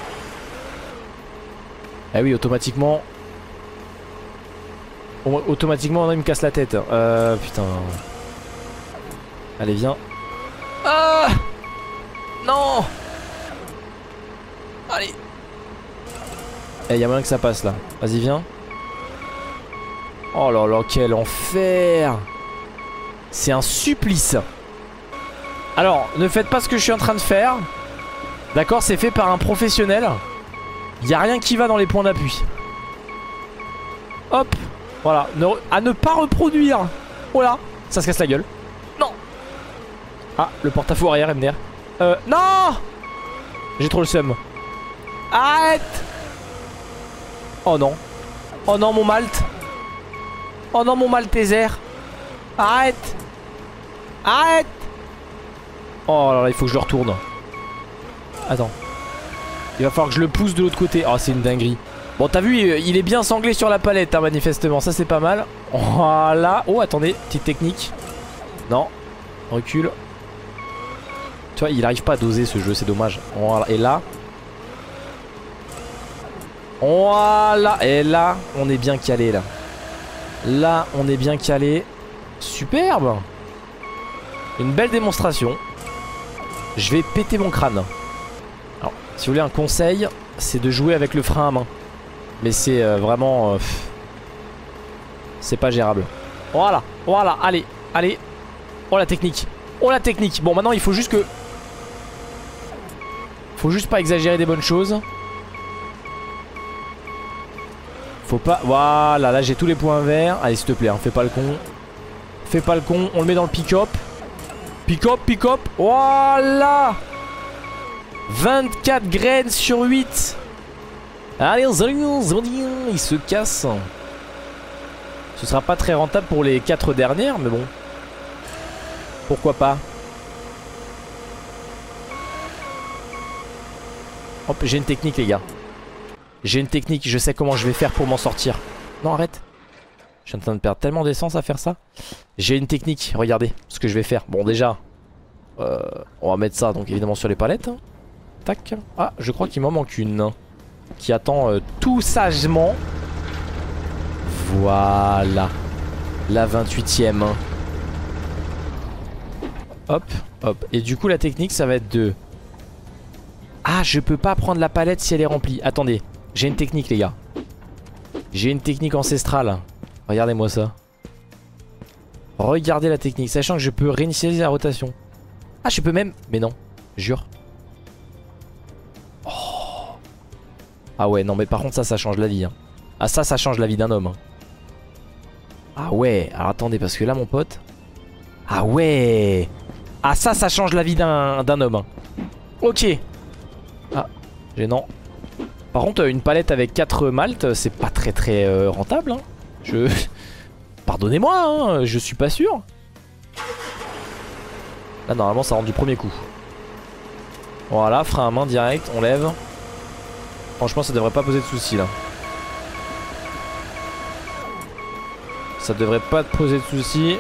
Speaker 1: Ah oui, automatiquement. Automatiquement, il me casse la tête. Putain. Allez, viens. Ah non. Allez. Eh, y a moyen que ça passe là. Vas-y, viens. Oh là là, quel enfer. C'est un supplice. Alors, ne faites pas ce que je suis en train de faire. D'accord, c'est fait par un professionnel. Y a rien qui va dans les points d'appui. Hop. Voilà, à ne pas reproduire. Voilà, ça se casse la gueule. Non. Ah, le porte-à-faux arrière, MDR. Non. J'ai trop le seum. Arrête. Oh non. Oh non, mon Malte. Oh non, mon Malteser. Arrête. Arrête. Oh là là, il faut que je le retourne. Attends. Il va falloir que je le pousse de l'autre côté. Oh, c'est une dinguerie. Bon, t'as vu, il est bien sanglé sur la palette, hein, manifestement. Ça, c'est pas mal. Voilà. Oh, attendez, petite technique. Non. Recule. Tu vois, il arrive pas à doser ce jeu, c'est dommage. Voilà. Et là. Voilà. Et là, on est bien calé, là. Là, on est bien calé. Superbe. Une belle démonstration. Je vais péter mon crâne. Alors, si vous voulez un conseil, c'est de jouer avec le frein à main. Mais c'est vraiment... c'est pas gérable. Voilà, voilà, allez, allez. Oh la technique. Oh la technique. Bon, maintenant il faut juste que... Faut juste pas exagérer des bonnes choses. Faut pas... Voilà, là j'ai tous les points verts. Allez, s'il te plaît, hein, fais pas le con. Fais pas le con, on le met dans le pick-up. Pick-up, pick-up. Voilà. 24 graines sur 8. Allez, il se casse. Ce sera pas très rentable pour les 4 dernières, mais bon. Pourquoi pas. Hop, j'ai une technique, les gars. J'ai une technique, je sais comment je vais faire pour m'en sortir. Non, arrête. Je suis en train de perdre tellement d'essence à faire ça. J'ai une technique, regardez ce que je vais faire. Bon, déjà, on va mettre ça, donc évidemment, sur les palettes. Hein. Tac. Ah, je crois qu'il m'en manque une. Qui attend tout sagement. Voilà. La 28ème. Hop, hop. Et du coup, la technique, ça va être de... Ah, je peux pas prendre la palette si elle est remplie. Attendez, j'ai une technique, les gars. J'ai une technique ancestrale. Regardez-moi ça. Regardez la technique, sachant que je peux réinitialiser la rotation. Ah, je peux même... Mais non, jure. Oh. Ah ouais, non, mais par contre, ça change la vie. Hein. Ah, ça change la vie d'un homme. Hein. Ah ouais, alors attendez, parce que là, mon pote... Ah ouais. Ah, ça change la vie d'un homme. Hein. Ok. Gênant. Par contre, une palette avec 4 maltes, c'est pas très rentable. Hein. Pardonnez-moi, hein, je suis pas sûr. Là, normalement, ça rentre du premier coup. Voilà, frein à main direct, on lève. Franchement, ça devrait pas poser de soucis là. Ça devrait pas te poser de soucis.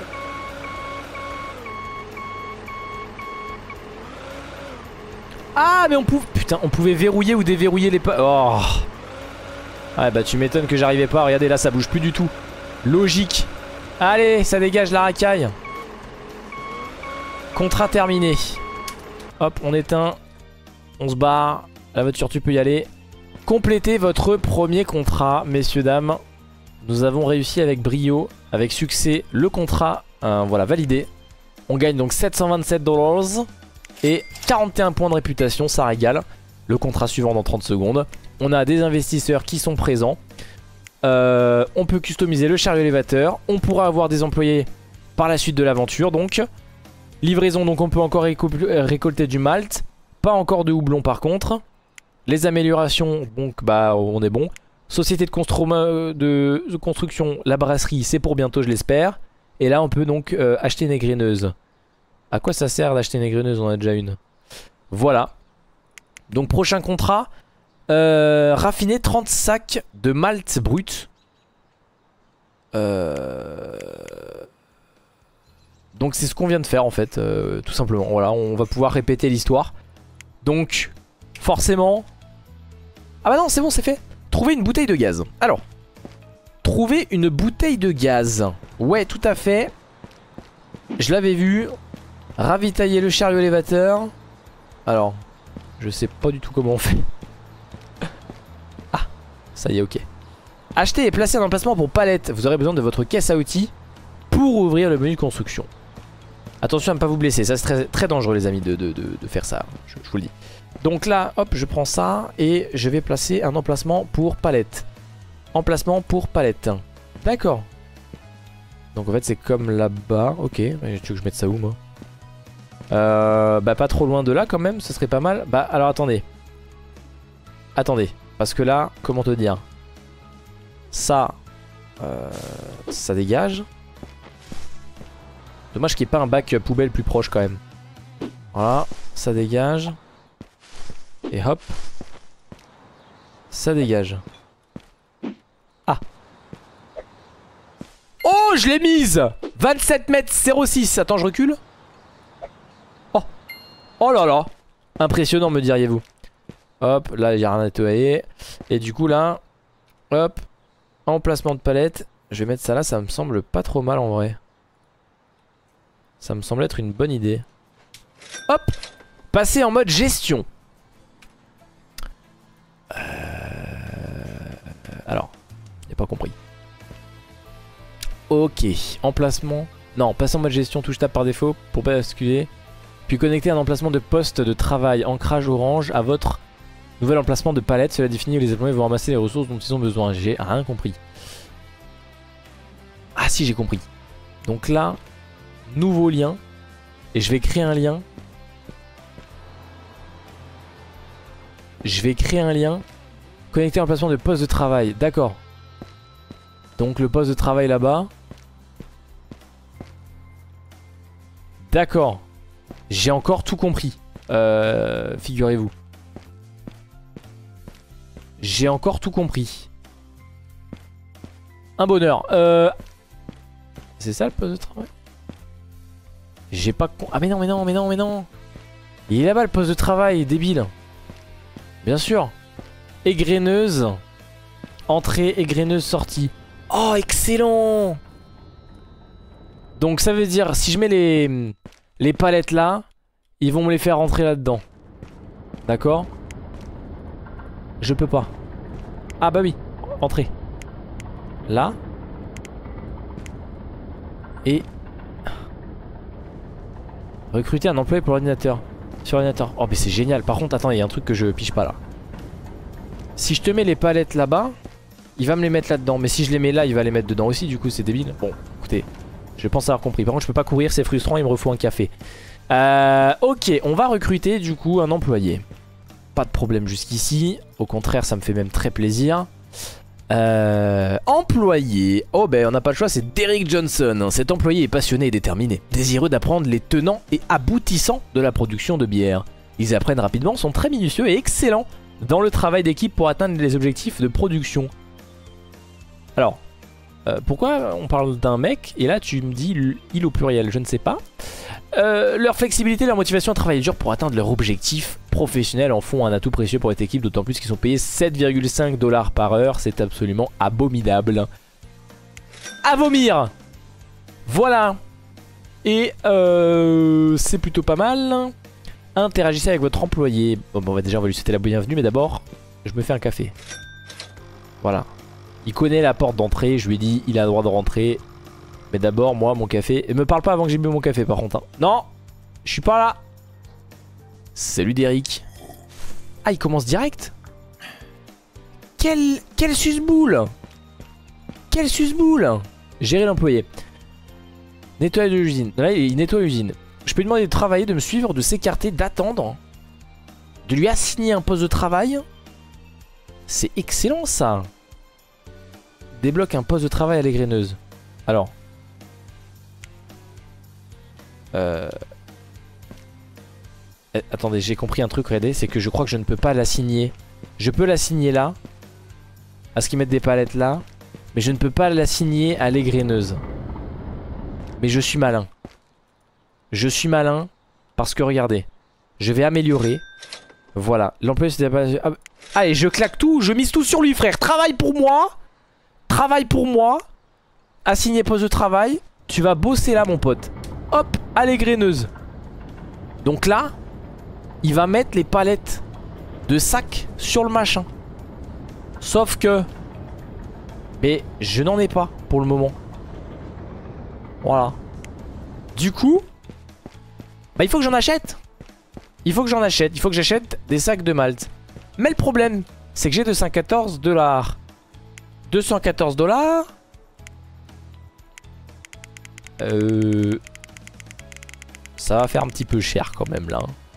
Speaker 1: Ah mais on pouvait... Putain, on pouvait verrouiller ou déverrouiller les pas... Oh. Ouais bah tu m'étonnes que j'arrivais pas. Regardez là, ça bouge plus du tout. Logique. Allez, ça dégage la racaille. Contrat terminé. Hop, on éteint. On se barre. La voiture, tu peux y aller. Complétez votre premier contrat, messieurs, dames. Nous avons réussi avec brio, avec succès, le contrat. Voilà, validé. On gagne donc 727 $ et 41 points de réputation, ça régale. Le contrat suivant dans 30 secondes. On a des investisseurs qui sont présents. On peut customiser le chariot élévateur. On pourra avoir des employés par la suite de l'aventure. Donc, livraison, donc on peut encore récolter du malt. Pas encore de houblon par contre. Les améliorations, donc bah on est bon. Société de construction, la brasserie, c'est pour bientôt, je l'espère. Et là on peut donc acheter une égreneuse. À quoi ça sert d'acheter une égreneuse? On en a déjà une. Voilà. Donc prochain contrat. Raffiner 30 sacs de malt brut. Donc c'est ce qu'on vient de faire en fait, tout simplement. Voilà, on va pouvoir répéter l'histoire. Donc forcément... Ah bah non, c'est bon, c'est fait. Trouver une bouteille de gaz. Alors, trouver une bouteille de gaz. Ouais, tout à fait. Je l'avais vu. Ravitailler le chariot élévateur. Alors, je sais pas du tout comment on fait. Ah, ça y est, ok. Acheter et placer un emplacement pour palette. Vous aurez besoin de votre caisse à outils pour ouvrir le menu de construction. Attention à ne pas vous blesser. Ça c'est très dangereux les amis de faire ça. Je vous le dis. Donc là, hop, je prends ça et je vais placer un emplacement pour palette. Emplacement pour palette. D'accord. Donc en fait c'est comme là-bas. Ok, tu veux que je mette ça où moi? Bah pas trop loin de là quand même, ce serait pas mal. Bah alors attendez. Attendez, parce que là, comment te dire? Ça, ça dégage. Dommage qu'il n'y ait pas un bac poubelle plus proche quand même. Voilà, ça dégage. Et hop. Ça dégage. Ah. Oh, je l'ai mise 27 mètres 06. Attends, je recule. Oh. Oh là là. Impressionnant, me diriez-vous. Hop, là, il n'y a rien à nettoyer. Et du coup, là, hop. Emplacement de palette. Je vais mettre ça là, ça me semble pas trop mal en vrai. Ça me semble être une bonne idée. Hop. Passer en mode gestion. Alors, j'ai pas compris. Ok, emplacement. Non, passer en mode gestion, touche tab par défaut pour basculer. Puis connecter un emplacement de poste de travail, ancrage orange à votre nouvel emplacement de palette. Cela définit où les employés vont ramasser les ressources dont ils ont besoin. J'ai rien compris. Ah si, j'ai compris. Donc là, nouveau lien. Et je vais créer un lien. Je vais créer un lien. Connecter un emplacement de poste de travail. D'accord. Donc le poste de travail là-bas. D'accord. J'ai encore tout compris. Figurez-vous. J'ai encore tout compris. Un bonheur. C'est ça le poste de travail? J'ai pas... Ah mais non, mais non, mais non, mais non. Il est là-bas le poste de travail, débile. Bien sûr. Égreneuse. Entrée, égreneuse, sortie. Oh, excellent. Donc ça veut dire, si je mets les palettes là, ils vont me les faire rentrer là-dedans. D'accord? Je peux pas. Ah bah oui, entrer. Là. Et... recruter un employé pour l'ordinateur. Sur l'ordinateur. Oh mais c'est génial. Par contre, attends, il y a un truc que je pige pas là. Si je te mets les palettes là-bas, il va me les mettre là-dedans. Mais si je les mets là, il va les mettre dedans aussi. Du coup, c'est débile. Bon, écoutez, je pense avoir compris. Par contre, je peux pas courir, c'est frustrant. Il me refaut un café. Ok, on va recruter du coup un employé. pas de problème jusqu'ici. Au contraire, ça me fait même très plaisir. Employé. Oh ben on n'a pas le choix, c'est Derrick Johnson. Cet employé est passionné et déterminé, désireux d'apprendre les tenants et aboutissants de la production de bière. Ils apprennent rapidement, sont très minutieux et excellents dans le travail d'équipe pour atteindre les objectifs de production. Alors, pourquoi on parle d'un mec et là tu me dis il au pluriel, je ne sais pas. Leur flexibilité et leur motivation à travailler dur pour atteindre leur objectif professionnel en font un atout précieux pour cette équipe, d'autant plus qu'ils sont payés 7,5 $ par heure. C'est absolument abominable. À vomir. Voilà. Et c'est plutôt mal. Interagissez avec votre employé. Bon, déjà on va lui souhaiter la bienvenue, mais d'abord je me fais un café. Voilà. Il connaît la porte d'entrée, je lui ai dit il a le droit de rentrer. Mais d'abord moi mon café. Et me parle pas avant que j'ai bu mon café par contre hein. Non, je suis pas là. Salut Derrick. Ah il commence direct. Quel susboule. Quel susboule. Gérer l'employé. Nettoyage de l'usine. Là il nettoie l'usine. Je peux lui demander de travailler, de me suivre, de s'écarter, d'attendre. De lui assigner un poste de travail. C'est excellent ça. Débloque un poste de travail à l'égreneuse. Alors. Attendez, j'ai compris un truc, regardez, c'est que je crois que je ne peux pas l'assigner. Je peux l'assigner là, à ce qu'ils mettent des palettes là, mais je ne peux pas l'assigner à l'égreneuse. Mais je suis malin. Je suis malin parce que regardez, je vais améliorer. Voilà, l'employé s'était pas... Allez, je claque tout, je mise tout sur lui frère. Travaille pour moi. Travaille pour moi. Assigner poste de travail. Tu vas bosser là mon pote. Hop, à l'égreneuse. Donc là, il va mettre les palettes de sacs sur le machin. Sauf que... Mais je n'en ai pas pour le moment. Voilà. Du coup... Bah il faut que j'en achète. Il faut que j'en achète. Il faut que j'achète des sacs de malt. Mais le problème, c'est que j'ai 214 $. 214 $. Ça va faire un petit peu cher quand même là.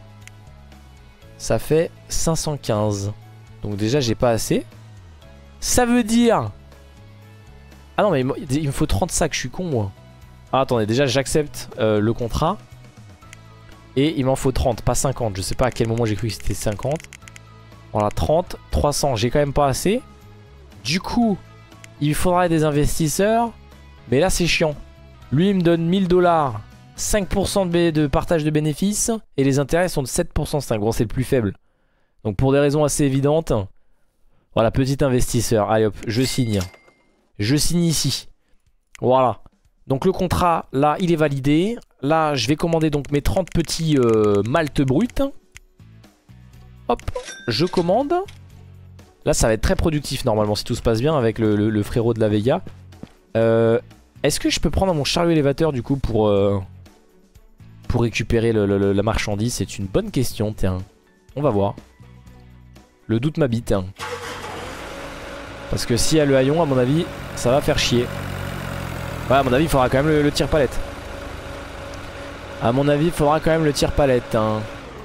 Speaker 1: Ça fait 515. Donc déjà j'ai pas assez. Ça veut dire... Ah non mais il me faut 30 sacs, je suis con moi. Ah attendez, déjà j'accepte le contrat. Et il m'en faut 30, pas 50. Je sais pas à quel moment j'ai cru que c'était 50. Voilà, 30, 300, j'ai quand même pas assez. Du coup, il faudrait des investisseurs. Mais là c'est chiant. Lui il me donne 1000 $, 5% de partage de bénéfices. Et les intérêts sont de 7%, 5. Bon c'est le plus faible. Donc pour des raisons assez évidentes. Voilà, petit investisseur. Allez hop, je signe. Je signe ici. Voilà. Donc le contrat, là, il est validé. Là, je vais commander donc mes 30 petits malt bruts. Hop, je commande. Là, ça va être très productif normalement si tout se passe bien avec le frérot de la Vega. Est-ce que je peux prendre mon chariot élévateur du coup pour récupérer la marchandise? C'est une bonne question, tiens. On va voir. Le doute m'habite. Hein. Parce que s'il y a le haillon, à mon avis, ça va faire chier. Ouais, à mon avis, il faudra quand même le tire-palette. À mon avis, il faudra quand même le tire-palette. Hein.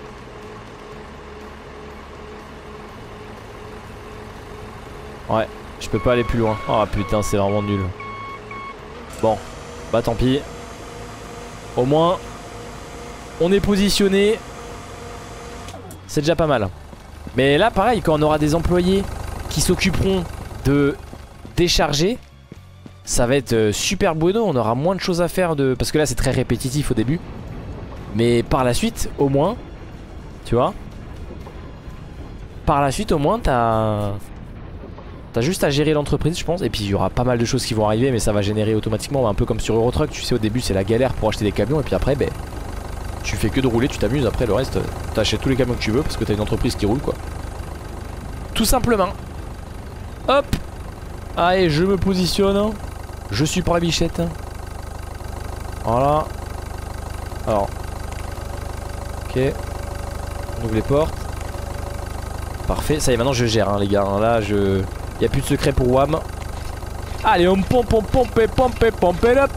Speaker 1: Ouais, je peux pas aller plus loin. Oh putain, c'est vraiment nul. Bon, bah tant pis. Au moins, on est positionné. C'est déjà pas mal. Mais là, pareil, quand on aura des employés qui s'occuperont de décharger, ça va être super bueno. On aura moins de choses à faire parce que là, c'est très répétitif au début. Mais par la suite, au moins, tu vois, par la suite, au moins, t'as juste à gérer l'entreprise, je pense. Et puis, il y aura pas mal de choses qui vont arriver, mais ça va générer automatiquement. Un peu comme sur Eurotruck, tu sais, au début, c'est la galère pour acheter des camions. Et puis après, ben, tu fais que de rouler, tu t'amuses. Après, le reste, t'achètes tous les camions que tu veux parce que t'as une entreprise qui roule, quoi. Tout simplement. Hop. Allez, je me positionne. Je suis pour la bichette. Voilà. Alors. Ok. On ouvre les portes. Parfait. Ça y est, maintenant je gère, hein, les gars. Là, je... Il n'y a plus de secret pour WAM. Allez, on pompe, up.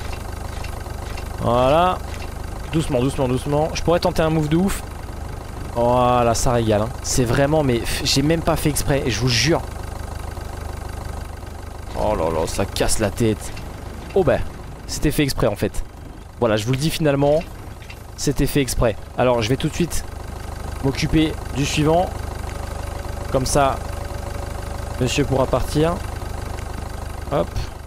Speaker 1: Voilà. Doucement, doucement, doucement. Je pourrais tenter un move de ouf. Voilà, ça régale. Hein. C'est vraiment, mais j'ai même pas fait exprès, je vous jure. Oh là là, ça casse la tête. Oh bah, c'était fait exprès en fait. Voilà, je vous le dis finalement, c'était fait exprès. Alors, je vais tout de suite m'occuper du suivant. Comme ça, monsieur pourra partir. Hop.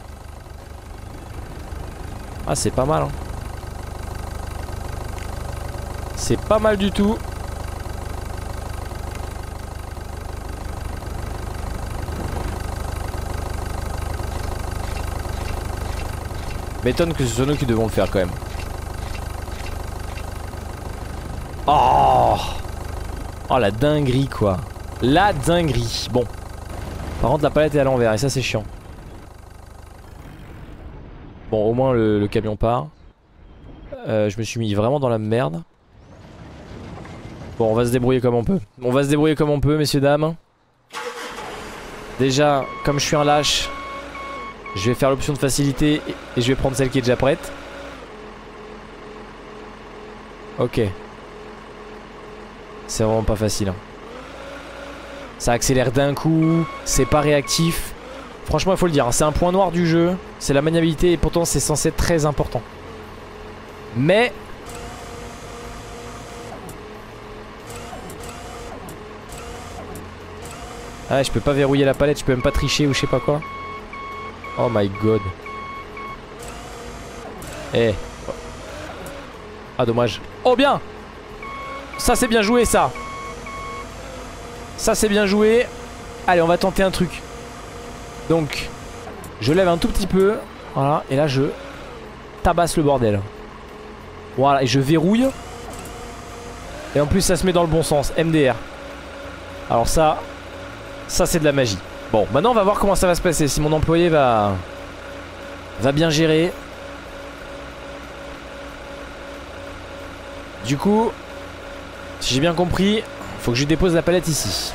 Speaker 1: Ah, c'est pas mal. Hein. C'est pas mal du tout. M'étonne que ce soit nous qui devons le faire quand même. Oh, oh la dinguerie quoi. La dinguerie. Bon. Par contre la palette est à l'envers et ça c'est chiant. Bon au moins le camion part. Je me suis mis vraiment dans la merde. Bon on va se débrouiller comme on peut. On va se débrouiller comme on peut messieurs dames. Déjà comme je suis un lâche, je vais faire l'option de facilité et je vais prendre celle qui est déjà prête. Ok. C'est vraiment pas facile. Hein. Ça accélère d'un coup, c'est pas réactif. Franchement il faut le dire, hein, c'est un point noir du jeu. C'est la maniabilité et pourtant c'est censé être très important. Mais... Ah je peux pas verrouiller la palette, je peux même pas tricher ou je sais pas quoi. Oh my god. Eh. Ah dommage. Oh bien. Ça c'est bien joué ça. Ça c'est bien joué. Allez on va tenter un truc. Donc je lève un tout petit peu. Voilà. Et là je tabasse le bordel. Voilà et je verrouille. Et en plus ça se met dans le bon sens. MDR. Alors ça c'est de la magie. Bon maintenant on va voir comment ça va se passer. Si mon employé va bien gérer. Du coup, si j'ai bien compris, faut que je dépose la palette ici.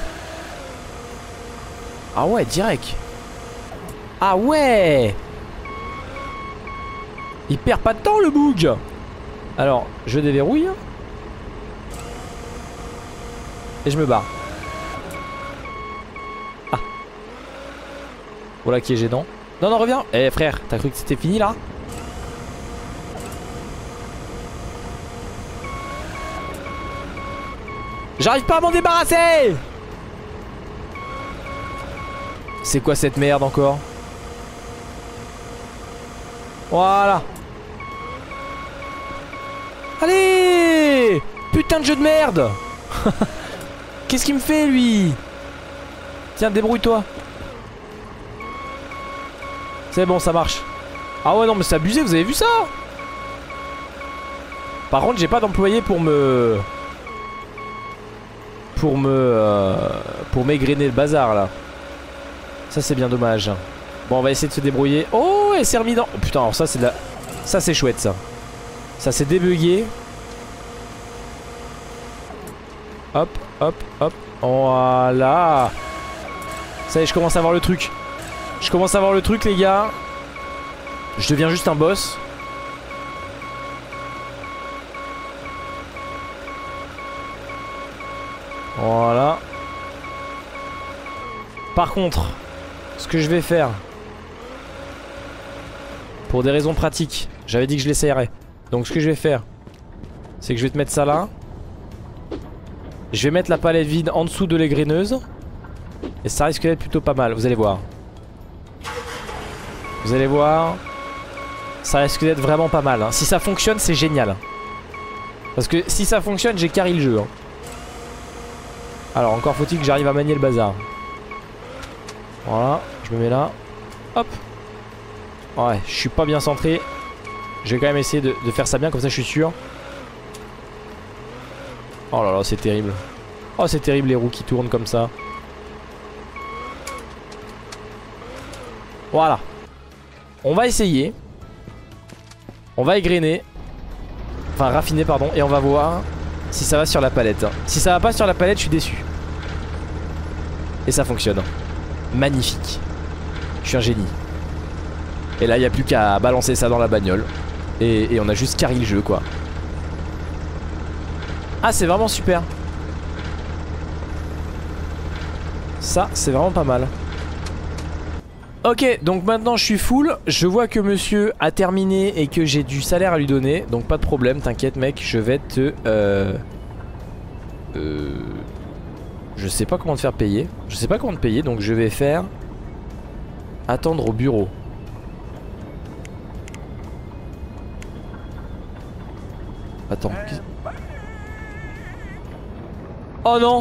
Speaker 1: Ah ouais, direct. Ah ouais. Il perd pas de temps le bug. Alors, je déverrouille. Et je me barre. Ah. Voilà qui est gênant. Non, non, reviens. Eh frère, t'as cru que c'était fini là? J'arrive pas à m'en débarrasser. C'est quoi cette merde encore? Voilà. Allez. Putain de jeu de merde. Qu'est-ce qu'il me fait lui? Tiens débrouille-toi. C'est bon ça marche. Ah ouais non mais c'est abusé, vous avez vu ça? Par contre j'ai pas d'employé pour m'égrener le bazar là. Ça c'est bien dommage. Bon on va essayer de se débrouiller. Oh elle s'est remis dans... Oh, putain alors ça c'est de la... Ça c'est chouette ça. Ça s'est débugué. Hop hop hop. Voilà. Ça y est je commence à voir le truc. Je commence à voir le truc les gars. Je deviens juste un boss. Voilà. Par contre, ce que je vais faire, pour des raisons pratiques, j'avais dit que je l'essayerais. Donc ce que je vais faire, c'est que je vais te mettre ça là. Je vais mettre la palette vide en dessous de l'égreneuse. Et ça risque d'être plutôt pas mal, vous allez voir. Vous allez voir. Ça risque d'être vraiment pas mal. Hein. Si ça fonctionne, c'est génial. Parce que si ça fonctionne, j'ai carry le jeu. Hein. Alors encore faut-il que j'arrive à manier le bazar. Voilà, je me mets là. Hop. Ouais, je suis pas bien centré. Je vais quand même essayer de faire ça bien, comme ça je suis sûr. Oh là là, c'est terrible. Oh c'est terrible les roues qui tournent comme ça. Voilà. On va essayer. On va égrener. Enfin raffiner pardon. Et on va voir si ça va sur la palette. Si ça va pas sur la palette, je suis déçu. Et ça fonctionne. Magnifique. Je suis un génie. Et là il n'y a plus qu'à balancer ça dans la bagnole. Et on a juste carry le jeu quoi. Ah c'est vraiment super. Ça, c'est vraiment pas mal. Ok, donc maintenant je suis full. Je vois que monsieur a terminé et que j'ai du salaire à lui donner. Donc pas de problème, t'inquiète mec, je vais te... Je sais pas comment te faire payer. Je sais pas comment te payer, donc je vais faire... Attendre au bureau. Attends. Oh non!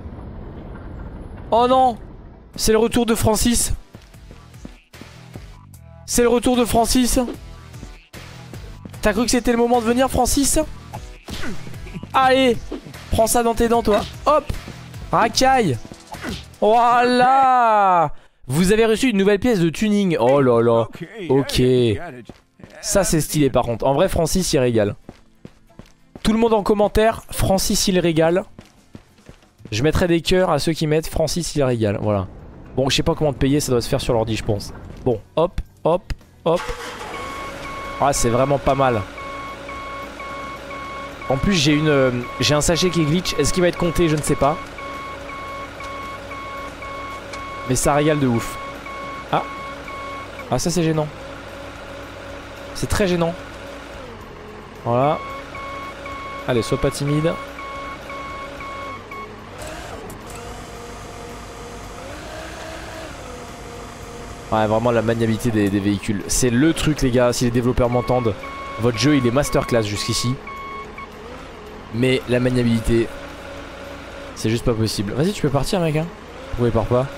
Speaker 1: Oh non! C'est le retour de Francis. C'est le retour de Francis. T'as cru que c'était le moment de venir, Francis? Allez! Prends ça dans tes dents, toi. Hop! Racaille! Voilà! Vous avez reçu une nouvelle pièce de tuning. Oh là là. Ok. Ça, c'est stylé, par contre. En vrai, Francis, il régale. Tout le monde en commentaire, Francis, il régale. Je mettrai des cœurs à ceux qui mettent Francis, il régale. Voilà. Bon, je sais pas comment te payer, ça doit se faire sur l'ordi, je pense. Bon, hop, hop, hop. Ah, c'est vraiment pas mal. En plus, j'ai un sachet qui glitch. Est-ce qu'il va être compté? Je ne sais pas. Mais ça régale de ouf. Ah. Ah, ça c'est gênant. C'est très gênant. Voilà. Allez, sois pas timide. Ouais, vraiment la maniabilité des véhicules. C'est le truc, les gars, si les développeurs m'entendent. Votre jeu, il est masterclass jusqu'ici. Mais la maniabilité, c'est juste pas possible. Vas-y, tu peux partir, mec, hein. Pourquoi il part pas?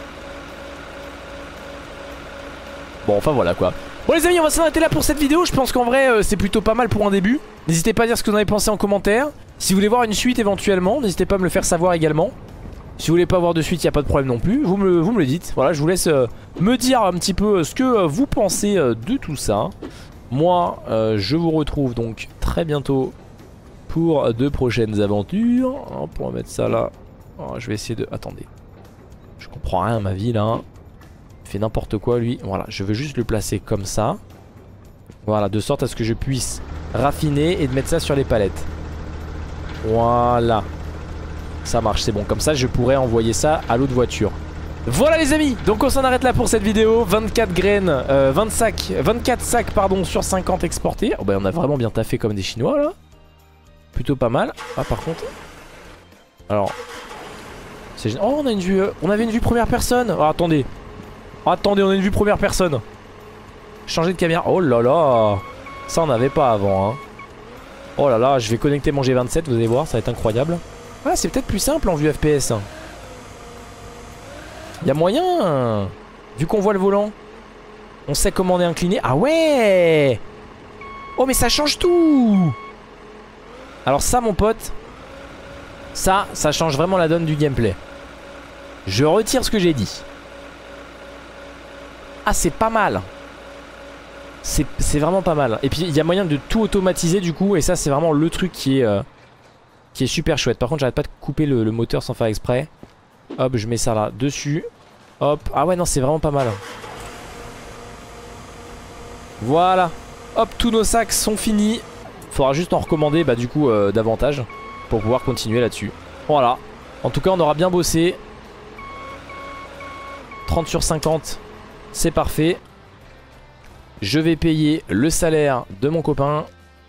Speaker 1: Bon, enfin voilà quoi. Bon les amis, on va s'arrêter là pour cette vidéo. Je pense qu'en vrai c'est plutôt pas mal pour un début. N'hésitez pas à dire ce que vous en avez pensé en commentaire. Si vous voulez voir une suite éventuellement, n'hésitez pas à me le faire savoir également. Si vous voulez pas voir de suite, il n'y a pas de problème non plus. Vous me le dites. Voilà, je vous laisse me dire un petit peu ce que vous pensez de tout ça. Moi je vous retrouve donc très bientôt pour de prochaines aventures. On va mettre ça là. Je vais essayer de... Attendez. Je comprends rien à ma vie là. Il fait n'importe quoi lui. Voilà, je veux juste le placer comme ça. Voilà, de sorte à ce que je puisse raffiner et de mettre ça sur les palettes. Voilà. Ça marche, c'est bon. Comme ça, je pourrais envoyer ça à l'autre voiture. Voilà les amis, donc on s'en arrête là pour cette vidéo. 24 graines, 24 sacs pardon, sur 50 exportés. Oh bah on a vraiment bien taffé comme des Chinois là. Plutôt pas mal. Ah par contre... Alors... Oh on a une vue... on avait une vue première personne. Oh, attendez. Attendez, on a une vue première personne. Changer de caméra. Oh là là. Ça on n'avait pas avant hein. Oh là là, je vais connecter mon G27, vous allez voir, ça va être incroyable. Ah, c'est peut-être plus simple en vue FPS. Y'a moyen. Vu qu'on voit le volant, on sait comment on est incliné. Ah ouais. Oh mais ça change tout. Alors ça mon pote, ça change vraiment la donne du gameplay. Je retire ce que j'ai dit. Ah c'est pas mal. C'est vraiment pas mal. Et puis il y a moyen de tout automatiser du coup. Et ça c'est vraiment le truc qui est super chouette. Par contre j'arrête pas de couper le moteur sans faire exprès. Hop, je mets ça là dessus. Hop, ah ouais non c'est vraiment pas mal. Voilà. Hop, tous nos sacs sont finis. Faudra juste en recommander bah du coup davantage pour pouvoir continuer là-dessus. Voilà. En tout cas on aura bien bossé. 30 sur 50. C'est parfait. Je vais payer le salaire de mon copain.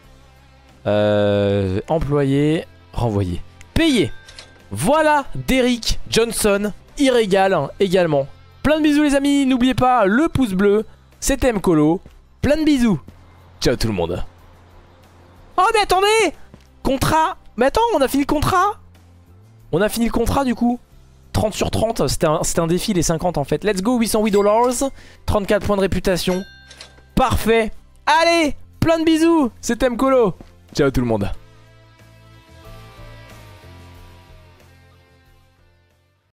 Speaker 1: Employé. Renvoyé. Payé. Voilà Derrick Johnson. Il régale également. Plein de bisous les amis. N'oubliez pas le pouce bleu. C'était Mkolo. Plein de bisous. Ciao tout le monde. Oh mais attendez. Contrat. Mais attends, on a fini le contrat. On a fini le contrat du coup. 30 sur 30, c'était un défi les 50 en fait. Let's go, $808, 34 points de réputation. Parfait. Allez, plein de bisous. C'était Mkolo. Ciao tout le monde.